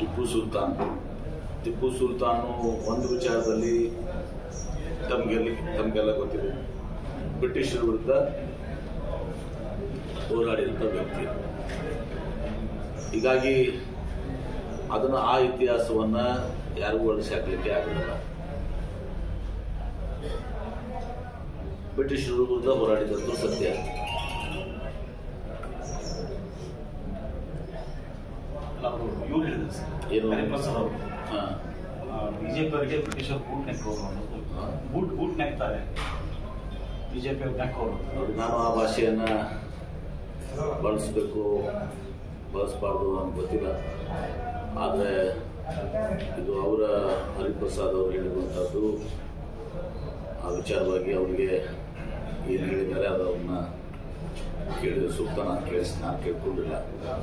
ಟಿಪ್ಪು ಸುಲ್ತಾನು ಒಂದು ವಿಚಾರದಲ್ಲಿ ತಮಗೆಲ್ಲ ಗೊತ್ತಿದೆ, ಬ್ರಿಟಿಷರ ವಿರುದ್ಧ ಹೋರಾಡಿದಂಥ ವ್ಯಕ್ತಿ. ಹೀಗಾಗಿ ಅದನ್ನು ಆ ಇತಿಹಾಸವನ್ನ ಯಾರಿಗೂ ಅಳಿಸಿ ಹಾಕಲಿಕ್ಕೆ ಆಗಲಿಲ್ಲ. ಬ್ರಿಟಿಷರ ವಿರುದ್ಧ ಹೋರಾಡಿದಂತೂ ಸತ್ಯ. ಇವ್ರು ಹೇಳಿದ್ರು ಸರ್, ಏನು ಹರಿಪ್ರಸಾದ್ ಅವರು ಬಿಜೆಪಿ ಅವರಿಗೆ ಬ್ರಿಟಿಷರು ಬೂಟ್ ನೆಕ್ಕೋರು ಅನ್ನೋದು, ಬೂಟ್ ನೆಕ್ತಾರೆ ಬಿಜೆಪಿ ಅವ್ರು ನೆಕ್ಕೋರು. ನಾನು ಆ ಭಾಷೆಯನ್ನ ಬಳಸಬಾರ್ದು ಅಂತ ಗೊತ್ತಿಲ್ಲ. ಆದರೆ ಇದು ಅವರ ಹರಿಪ್ರಸಾದ್ ಅವರು ಹೇಳಿರುವಂಥದ್ದು. ಆ ವಿಚಾರವಾಗಿ ಅವರಿಗೆ ಏನು ಹೇಳಿದ್ದಾರೆ ಅದನ್ನ ಕೇಳಿದ ಸೂಕ್ತ ನಾನು ಕೇಳ್ಕೊಂಡಿಲ್ಲ.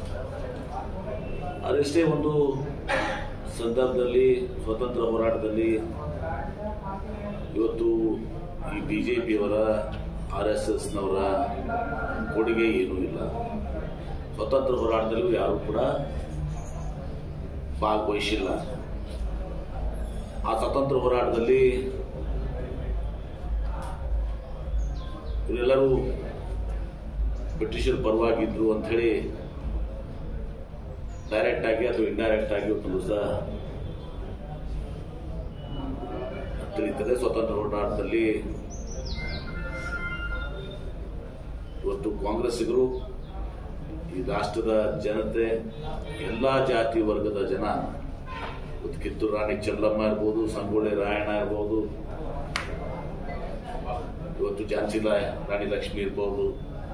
ಅದಷ್ಟೇ ಒಂದು ಸಂದರ್ಭದಲ್ಲಿ ಸ್ವತಂತ್ರ ಹೋರಾಟದಲ್ಲಿ ಇವತ್ತು ಈ ಬಿಜೆಪಿಯವರ RSSನವರ ಕೊಡುಗೆ ಏನೂ ಇಲ್ಲ. ಸ್ವತಂತ್ರ ಹೋರಾಟದಲ್ಲೂ ಯಾರು ಕೂಡ ಭಾಗವಹಿಸಿಲ್ಲ. ಆ ಸ್ವತಂತ್ರ ಹೋರಾಟದಲ್ಲಿ ಇವರೆಲ್ಲರೂ ಬ್ರಿಟಿಷರ ಪರವಾಗಿದ್ರು ಅಂಥೇಳಿ ಡೈರೆಕ್ಟ್ ಆಗಿ ಅಥವಾ ಇಂಡೈರೆಕ್ಟ್ ಆಗಿ ಒಂದು ದಿವಸ ತಿಳಿಯುತ್ತದೆ. ಸ್ವತಂತ್ರ ಹೋರಾಟದಲ್ಲಿ ಇವತ್ತು ಕಾಂಗ್ರೆಸ್ಸಿಗರು, ಈ ರಾಷ್ಟ್ರದ ಜನತೆ, ಎಲ್ಲ ಜಾತಿ ವರ್ಗದ ಜನ, ಕಿತ್ತೂರು ರಾಣಿ ಚೆನ್ನಮ್ಮ ಇರ್ಬೋದು, ಸಂಗೊಳ್ಳಿ ರಾಯಣ್ಣ ಇರ್ಬೋದು, ಇವತ್ತು ಝಾನ್ಸಿ ರಾಣಿ ಲಕ್ಷ್ಮಿ ಇರ್ಬೋದು,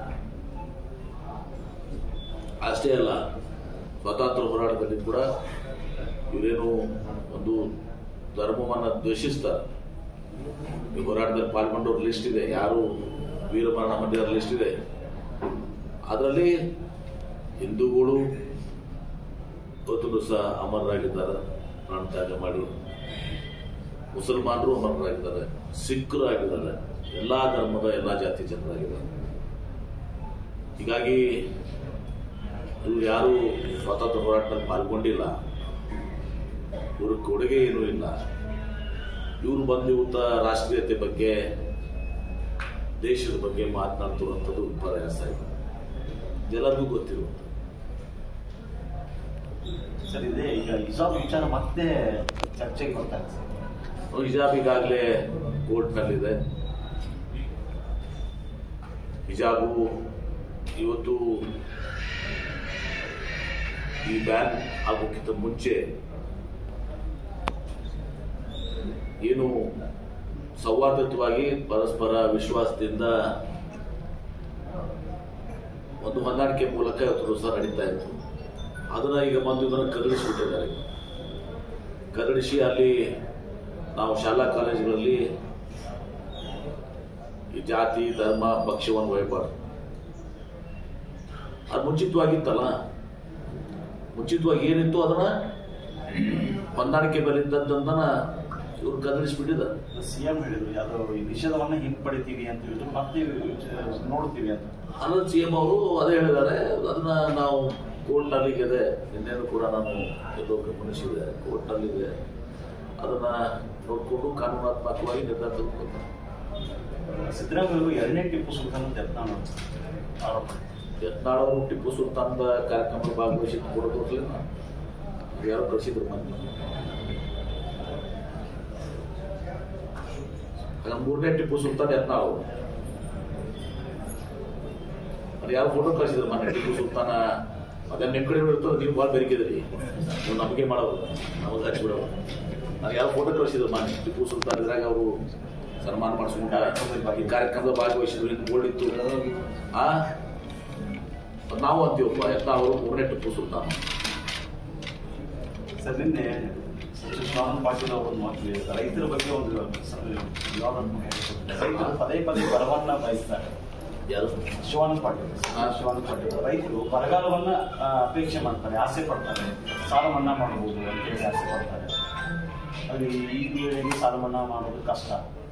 ಅಷ್ಟೇ ಅಲ್ಲ ಸ್ವಾತಂತ್ರ್ಯ ಹೋರಾಟದಲ್ಲಿ ಕೂಡ ಇವರೇನು ಒಂದು ಧರ್ಮವನ್ನು ದ್ವೇಷಿಸ್ತಾರೆ. ಈ ಹೋರಾಟದಲ್ಲಿ ಪಾಲ್ಗೊಂಡವ್ರ ಲಿಸ್ಟ್ ಇದೆ, ಯಾರು ವೀರಮರಣ ಹೊಂದಿದವರ ಲಿಸ್ಟ್ ಇದೆ. ಅದರಲ್ಲಿ ಹಿಂದೂಗಳು ಇವತ್ತು ದಿವಸ ಅಮರರಾಗಿದ್ದಾರೆ, ಪ್ರಾಣತ್ಯಾಗ ಮಾಡಿ. ಮುಸಲ್ಮಾನರು ಅಮರರಾಗಿದ್ದಾರೆ, ಸಿಖ್ರು ಆಗಿದ್ದಾರೆ, ಎಲ್ಲ ಧರ್ಮದ ಎಲ್ಲ ಜಾತಿ ಜನರಾಗಿದ್ದಾರೆ. ಹೀಗಾಗಿ ಇವರು ಯಾರು ಸ್ವಾತಂತ್ರ್ಯ ಹೋರಾಟದಲ್ಲಿ ಪಾಲ್ಗೊಂಡಿಲ್ಲ, ಇವ್ರ ಕೊಡುಗೆ ಏನೂ ಇಲ್ಲ. ಇವರು ಬಂದು ಇವತ್ತ ರಾಷ್ಟ್ರೀಯತೆ ಬಗ್ಗೆ, ದೇಶದ ಬಗ್ಗೆ ಮಾತನಾಡ್ತಿರುವಂಥದ್ದು ಪ್ರಯಾಸ ಇದೆ, ಎಲ್ಲರಿಗೂ ಗೊತ್ತಿರುವಂಥದ್ದು. ಸರ್, ಇದೆ ಈಗ ಹಿಜಾಬ್ ವಿಚಾರ ಮತ್ತೆ ಚರ್ಚೆಗೆ ಬರ್ತಾ ಇದೆ ಸರ್. ಹಿಜಾಬ್ ಈಗಾಗಲೇ ಕೋರ್ಟ್ನಲ್ಲಿದೆ. ಹಿಜಾಬು ಇವತ್ತು ಈ ಬ್ಯಾನ್ ಆಗೋಕ್ಕಿಂತ ಮುಂಚೆ ಏನು ಸೌಹಾರ್ದಯುತವಾಗಿ ಪರಸ್ಪರ ವಿಶ್ವಾಸದಿಂದ ಒಂದು ಹೊಂದಾಣಿಕೆ ಮೂಲಕ ಇವತ್ತು ಸಹ ನಡೀತಾ ಇತ್ತು. ಅದನ್ನ ಈಗ ಬಂದು ಇದನ್ನು ಕದಲಿಸಿಬಿಟ್ಟಿದ್ದಾರೆ. ಕದಲಿಸಿ ಅಲ್ಲಿ ನಾವು ಶಾಲಾ ಕಾಲೇಜುಗಳಲ್ಲಿ ಈ ಜಾತಿ ಧರ್ಮ ಪಕ್ಷವನ್ನು ಒಯ್ಯಬಾರ್ದು. ಅದು ಮುಂಚಿತವಾಗಿತ್ತಲ್ಲ, ಮುಂಚಿತವಾಗಿ ಏನಿತ್ತು ಅದನ್ನ ಹೊಂದಾಣಿಕೆ ಬೆಲೆಯಿದ್ದದ್ದನ್ನ ಇವರು ಕದಲಿಸ್ಬಿಟ್ಟಿದ್ದಾರೆ. ಸಿಎಂ ಹೇಳಿದ್ರು ಯಾವ್ದೋ ಈ ನಿಷೇಧವನ್ನ ಹಿಂಪಡಿತೀವಿ ಅಂತ ಹೇಳಿದ್ರು, ಮತ್ತೆ ನೋಡ್ತೀವಿ ಅಂತ. ಅಲ್ಲ, ಸಿಎಂ ಅವರು ಅದೇ ಹೇಳಿದ್ದಾರೆ. ಅದನ್ನ ನಾವು ಕೋರ್ಟ್ನಲ್ಲಿದೆ, ನಿನ್ನೆನೂ ಕೂಡ ನಾನು ಎಲ್ಲೋ ಗಮನಿಸಿದೆ, ಕೋರ್ಟ್ನಲ್ಲಿದೆ. ಅದನ್ನ ನೋಡಿಕೊಂಡು ಕಾನೂನಾತ್ಮಕವಾಗಿ ನಿರ್ಧಾರ ತೆಗೆದುಕೊಳ್ತಾರೆ. ಸಿದ್ದರಾಮಯ್ಯ ಎರಡನೇ ಟಿಪ್ಪು ಸುಲ್ತಾನ್ ಅಂತ ಆರೋಪ. ಯತ್ನಾಳ್ ಅವರು ಟಿಪ್ಪು ಸುಲ್ತಾನದ ಕಾರ್ಯಕ್ರಮದಲ್ಲಿ ಭಾಗವಹಿಸಿದ್ದು ಕೂಡ ತೋರಿಸಲಿಲ್ಲ, ಯಾರು ಕಳಿಸಿದ್ರು ಮನೆ. ಮೂರನೇ ಟಿಪ್ಪು ಸುಲ್ತಾನ್ ಯತ್ನಾಳ್ ಅವರು ಅದು ಯಾವ ಫೋಟೋ ಕಳಿಸಿದ್ರು ಮನೆ. ಟಿಪ್ಪು ಸುಲ್ತಾನ ಅದನ್ನ ನಿಮ್ಮ ಕಡೆ ಇರ್ತದೆ, ನೀವು ಭಾಳ ಬೆರಕಿದ್ರಿ, ನೀವು ನಂಬಿಕೆ ಮಾಡೋದು, ನಮಗೆ ಹಚ್ಚಿಬಿಡೋದು. ನಾನು ಯಾವ ಫೋಟೋ ಕಳಿಸಿದ್ರು ಮನೆ. ಟಿಪ್ಪು ಸುಲ್ತಾನ್ ಇದ್ರಾಗ ಅವರು ಸನ್ಮಾನ ಮಾಡಿಸ್ಕೊಂಡು ಈ ಕಾರ್ಯಕ್ರಮದ ಭಾಗವಹಿಸಿದ್ರು, ಇನ್ನು ಬೋರ್ಡ್ ಇತ್ತು. ನಾವು ಅಂತೀವಪ್ಪ, ಯತ್ನಾಳ್ ಅವರು ಮೂರನೇ ಟಿಪ್ಪು ಸುಲ್ತಾನ್. ಸರ್, ನಿನ್ನೆ ಶಿವಾನಂದ ಪಾಟೀಲ್ ಅವರು ಒಂದು ಮಾತು ಹೇಳಿದ್ದಾರೆ, ರೈತರ ಬಗ್ಗೆ ಒಂದು ರೈತರು ಪದೇ ಪದೇ ಬರವನ್ನ ಬಯಸ್ತಾರೆ. ಯಾರು? ಶಿವಾನಂದ ಪಾಟೀಲ್. ರೈತರು ಬರಗಾಲವನ್ನ ಅಪೇಕ್ಷೆ ಮಾಡ್ತಾರೆ, ಆಸೆ ಪಡ್ತಾರೆ, ಸಾಲ ಮನ್ನಾ ಮಾಡಬಹುದು ಅಂತ ಹೇಳಿ ಆಸೆ ಪಡ್ತಾರೆ. ಅಲ್ಲಿ ಈ ಸಾಲ ಮನ್ನಾ ಮಾಡೋದು ಕಷ್ಟ.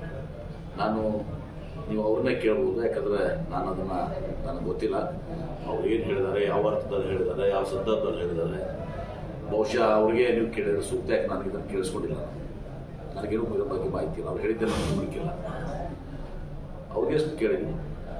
ನೀವು ಅವ್ರನ್ನೇ ಕೇಳ್ಬೋದು, ಯಾಕಂದ್ರೆ ನಾನು ಅದನ್ನ ನನಗೆ ಗೊತ್ತಿಲ್ಲ. ಅವ್ರು ಏನು ಹೇಳಿದ್ದಾರೆ, ಯಾವ ಅರ್ಥದಲ್ಲಿ ಹೇಳಿದ್ದಾರೆ, ಯಾವ ಸಂದರ್ಭದಲ್ಲಿ ಹೇಳಿದ್ದಾರೆ. ಬಹುಶಃ ಬಹುಶಃ ಅವ್ರಿಗೆ ನೀವು ಕೇಳಿದ್ರೆ ಸೂಕ್ತ, ಯಾಕೆ ನನಗೆ ಇದನ್ನು ಕೇಳಿಸ್ಕೊಂಡಿಲ್ಲ, ನನಗೇನು ಇದ್ರ ಬಗ್ಗೆ ಮಾಹಿತಿ ಇಲ್ಲ. ಅವ್ರು ಹೇಳಿದ್ದೆ ನನಗೆ ನಂಬಿಕೆಲ್ಲ, ಅವ್ರಿಗೆ ಎಷ್ಟು ಕೇಳಿದ್ದೀನಿ.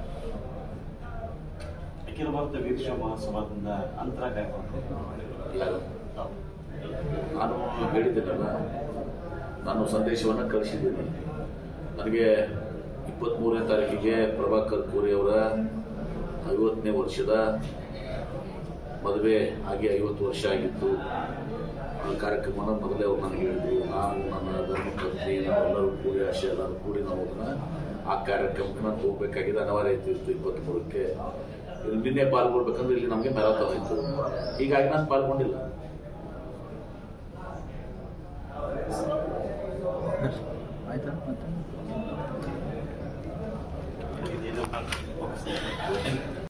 ಅಖಿಲ ಭಾರತ ವೀರಶೈವ ಮಹಾಸಭಾದಿಂದ ಅಂತರ ಕಾಯ್ಕೊಂಡು ಯಾರು ನಾನು ಹೇಳಿದ್ದೇನಲ್ಲ, ನಾನು ಸಂದೇಶವನ್ನು ಕಳಿಸಿದ್ದೀನಿ. ನನಗೆ 23ನೇ ತಾರೀಕಿಗೆ ಪ್ರಭಾಕರ್ ಕೋರೆ ಅವರ 50ನೇ ವರ್ಷದ ಮದುವೆ ಆಗಿ 50 ವರ್ಷ ಆಗಿತ್ತು. ಆ ಕಾರ್ಯಕ್ರಮನ ಮೊದಲೇ ಅವ್ರು ನನಗೆ ಹೇಳಿದ್ರು. ನಾನು ನನ್ನ ಧರ್ಮಪತ್ನಿ ನಾವೆಲ್ಲರೂ ಕೂಡಿ ಆಶೆ ಎಲ್ಲರೂ ಕೂಡಿ ನಾವು ಅದನ್ನು ಆ ಕಾರ್ಯಕ್ರಮಕ್ಕೆ ನಾನು ಹೋಗ್ಬೇಕಾಗಿದೆ, ಅನಿವಾರ್ಯ ಇತ್ತು 23ಕ್ಕೆ. ನಿನ್ನೆ ಪಾಲ್ಗೊಳ್ಬೇಕಂದ್ರೆ ಇಲ್ಲಿ ನಮಗೆ ಮ್ಯಾರಥಾನ್ ಇತ್ತು, ಹೀಗಾಗಿ ನಾನು ಪಾಲ್ಗೊಂಡಿಲ್ಲ. ಆಯ್ತಾ ಮತ್ತೆ